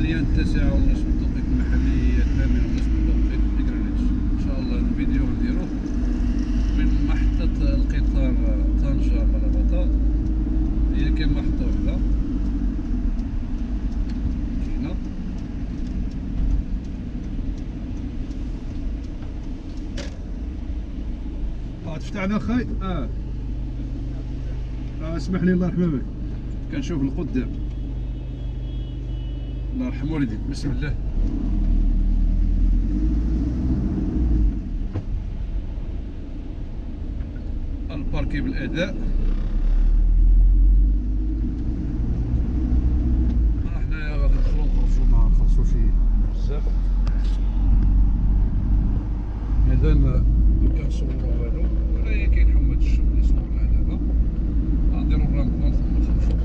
8 9 ونص بالتوقيت المحلي، 8 ونص بالتوقيت الجرينتش. ان شاء الله الفيديو نديروه من محطة القطار طنجة ملابطة. هي كاين محطة وحدة كاينة. تفتحنا اخاي. اسمح لي الله يرحم بك، كنشوف القدام. الله يرحم والديك. بسم الله. الباركي بالاداء. حنايا غادي ندخلو نخرجو، ما نخلصوش بزاف، اذا ما كنصورو والو. ولا كاين حماد الشغل اللي صورنا دابا. غنديرو الرامبون ثم نخرجو.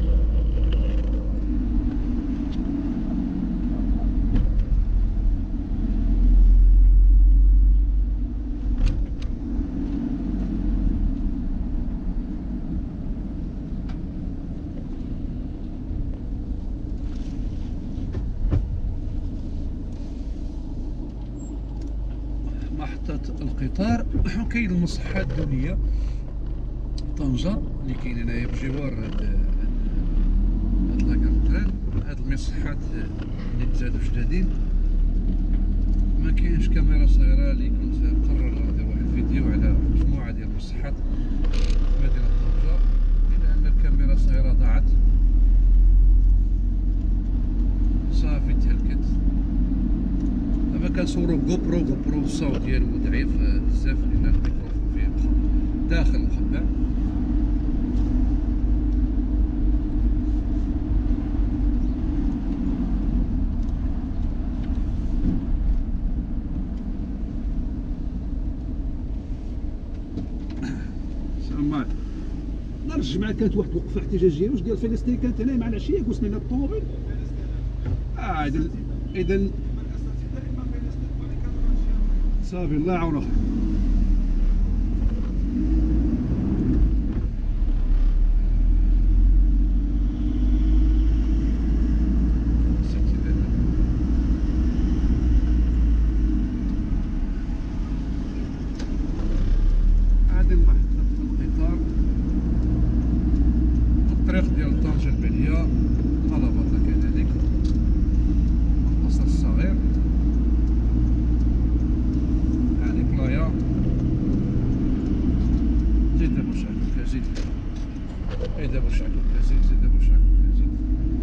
محطة القطار. وكاين المصحة الدولية طنجة اللي كاين هنايا بجوار هاد لاكار التران. هاد المصحات اللي تزادو جدادين. ما كاينش كاميرا صغيرة اللي كنت مقرر ندير واحد الفيديو على مجموعة ديال المصحات في مدينة طنجة، إلا أن الكاميرا الصغيرة ضاعت صافي تهلكت. دابا كنصورو بغوبرو الصوت ديالو ضعيف بزاف لأن الميكروفون فيه داخل مخبع. السلام عليكم. نرجع معاك. كانت واحد الوقفة احتجاجية واش ديال فلسطين كانت هنا مع العشية قلت لنا الطوموبيل. إذا صافي الله يعاون اخي. هذه محطة القطار، الطريق ديال طنجة البالية ملابطة كذلك، القصر الصغير. هذه بلايا. زيد ابو شعكوكا زيد. زيد ابو شعكوكا زيد. زيد ابو شعكوكا زيد.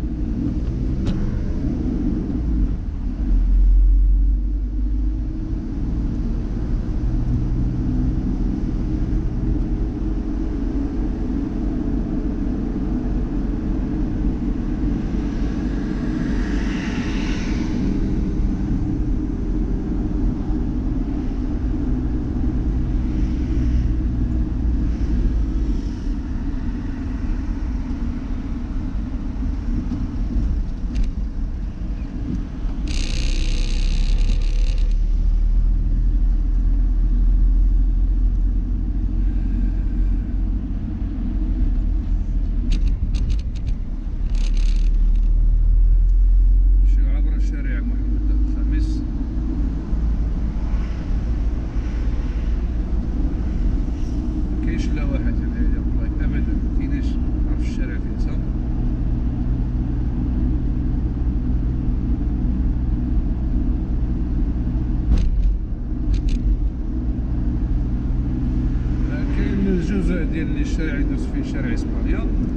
الجزء ديال الشارع اللي دوز فيه شارع اسبانيا،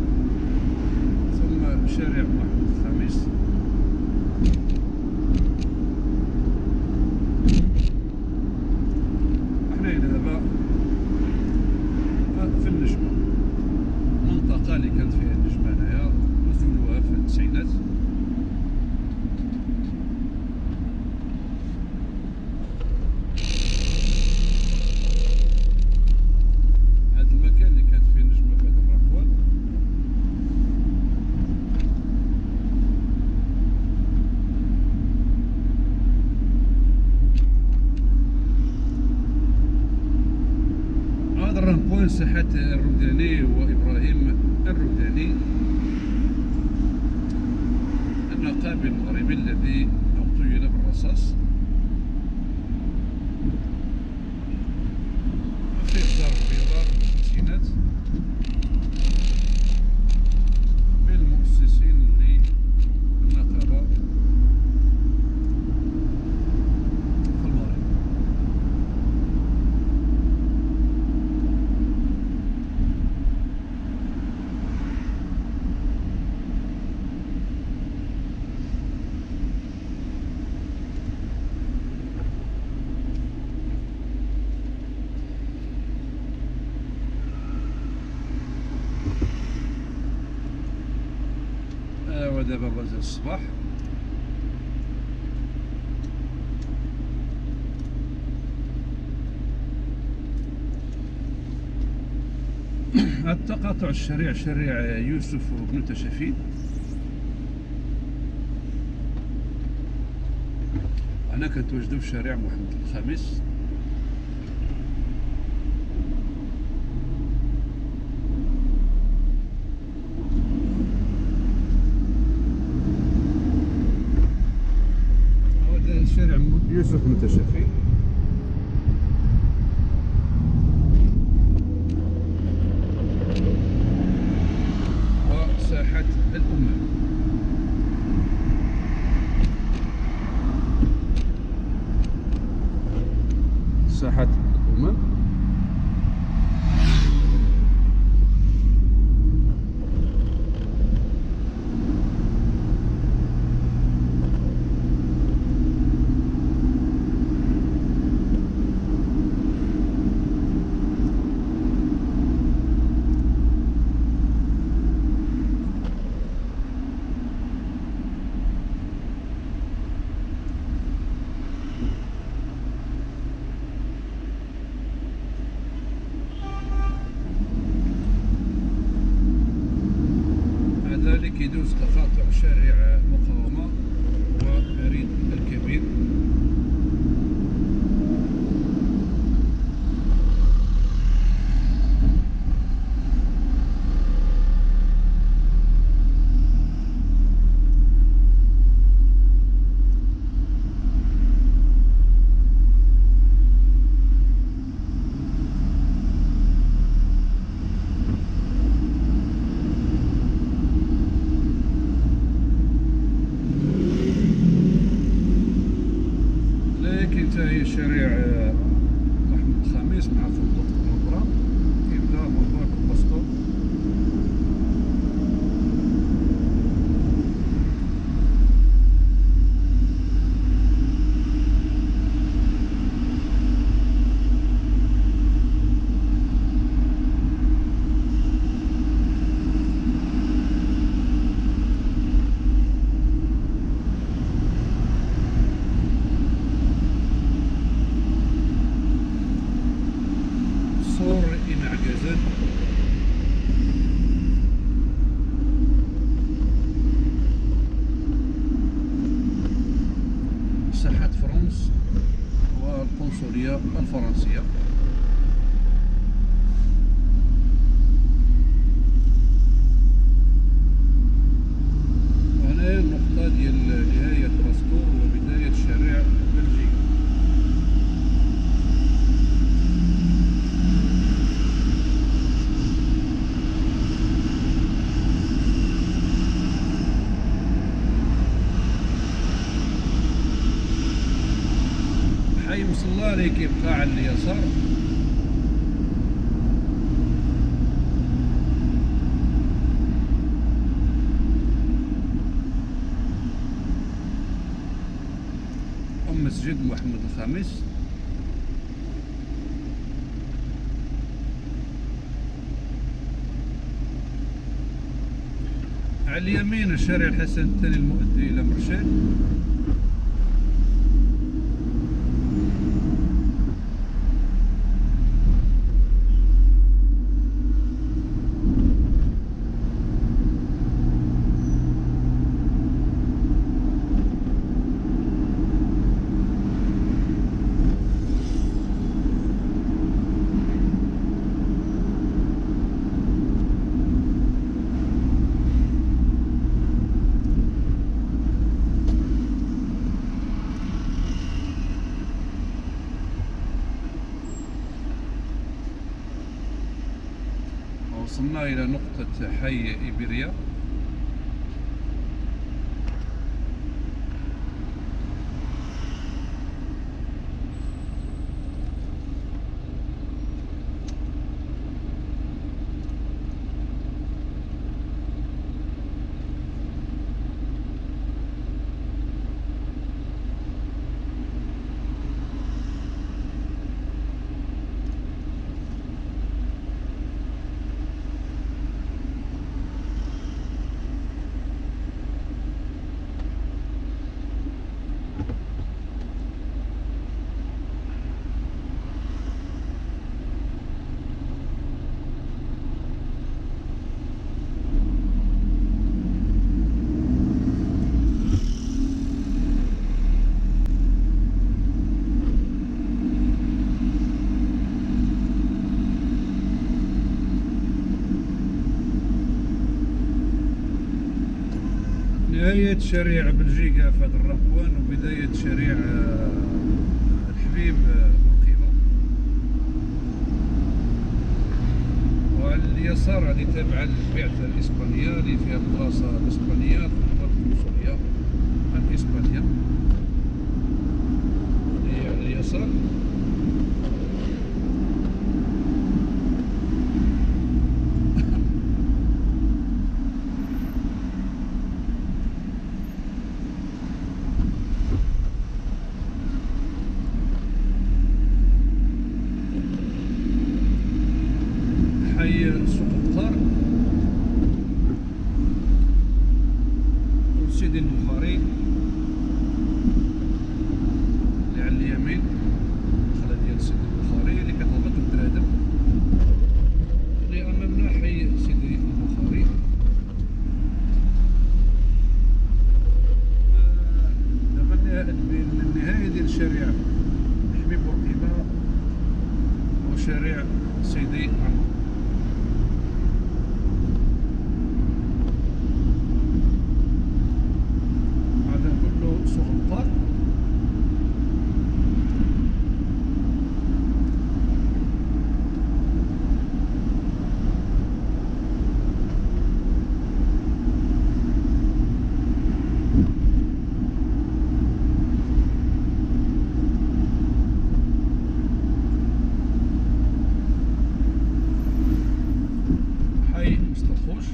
ثم شارع محمد الخامس. حنايا دابا في النجمة، المنطقة اللي كانت فيها النجمة هنايا نزولوها في التسعينات. الرامبوان ساحة الروداني وإبراهيم الروداني، النقابة الإرهابي المغربي الذي اغتيل بالرصاص في الدار البيضاء في الستينات، من المؤسسين للنقابة في المغرب. ودابا مازال الصباح. هاد تقاطع الشارع شارع يوسف بن تاشفين. هنا كنتواجدو في شارع محمد الخامس. هذا شارع يوسف بن تاشفين. وساحة الأمم. ساحة الأمم. هذا كيدوز تقاطع شارع المقاومة وبريد الكبير. هي شارع محمد الخامس مع فندق الأوبرا. كيبدا موضوع الباسطور. سور انعكازات. ساحة فرنسا والقنصلية الفرنسية. وهنا النقطة ديال نهاية باسطور وبداية شارع بلجيكا. حي مصلى اللي كيبقى على اليسار. مسجد محمد الخامس. على اليمين الشارع الحسن الثاني المؤدي إلى مرشد. وصلنا إلى نقطة حي إيبيريا. نهاية شارع بلجيكا في هذا الرمقوان وبداية شارع الحبيب بورقيبة، وعلى اليسار هذه تابعة للبعثة الإسبانية اللي فيها الدراسة الإسبانية في الخطوط القنصلية الإسبانية اللي على اليسار. حي سوق القطار وسيدي البخاري اللي على اليمين، الدخلة ديال سيدي البخاري اللي كتهبط للدرادم. اللي أمامنا حي سيدي البخاري. دابا النهاية ديال شارع حبيب بورقيبة وشارع سيدي عمرو. سوق القطار حي مستخوش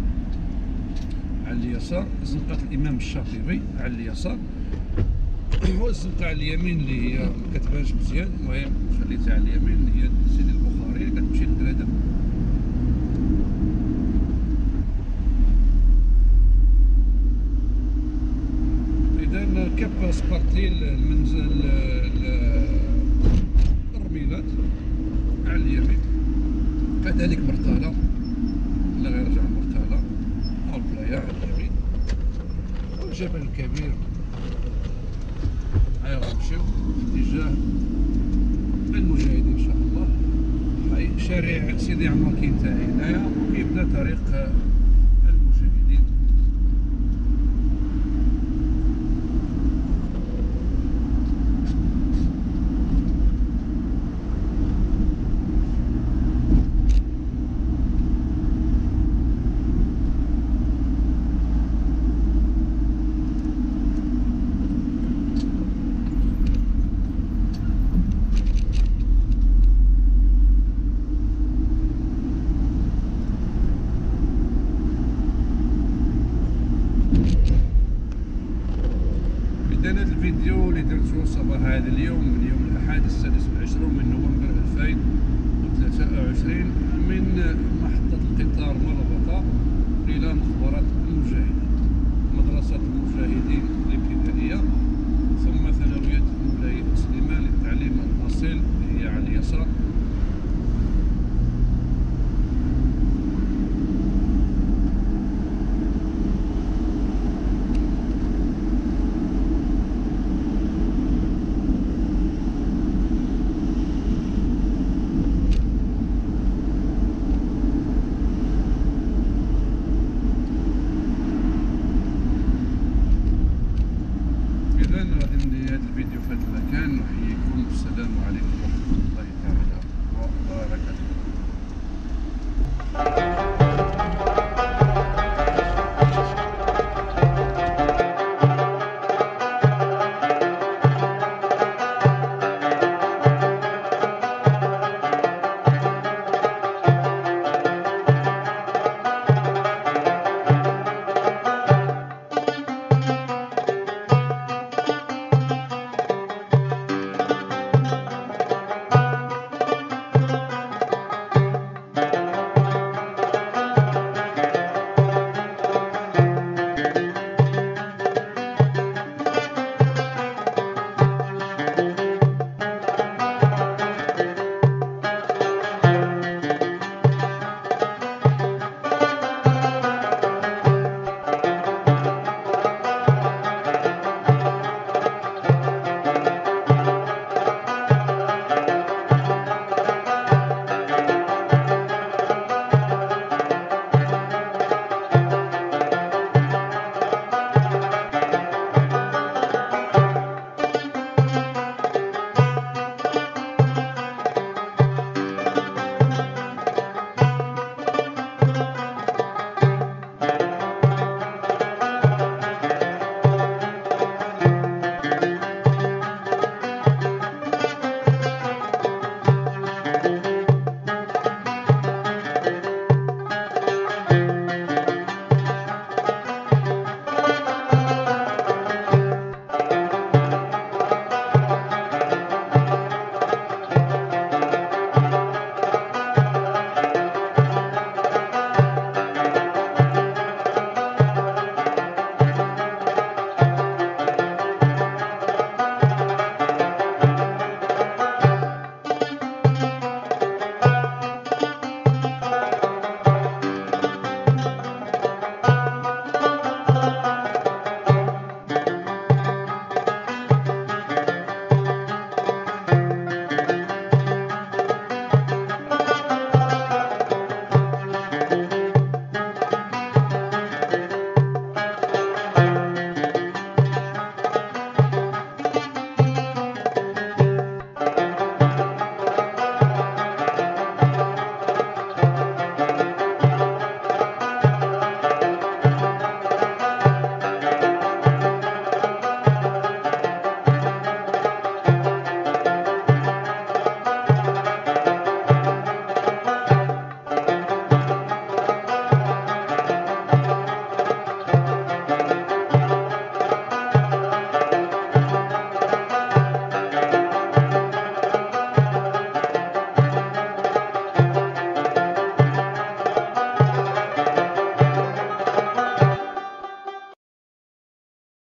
على اليسار، زنقة الإمام الشاطبي على اليسار، والزنقة على اليمين اللي هي ما كتبانش مزيان، المهم خليتها على اليمين اللي هي سيدي البخاري اللي كتمشي للدرادم. إذا كاب سبارتي المنزل الرميلات على اليمين، كذلك مرتالة اللي غيرجع مرتالة أو البلايا على اليمين، والجبل الكبير غنمشيو في اتجاه المجاهدين ان شاء الله. شارع سيدي عمر كينتهي هنايا وكيبدا طريق المجاهدين. هذا الفيديو اللي درته صباح هذا اليوم من يوم الأحد 26 من نوفمبر 2023 من محطة القطار مربطة إلى مقبرة المجاهدين، مدرسة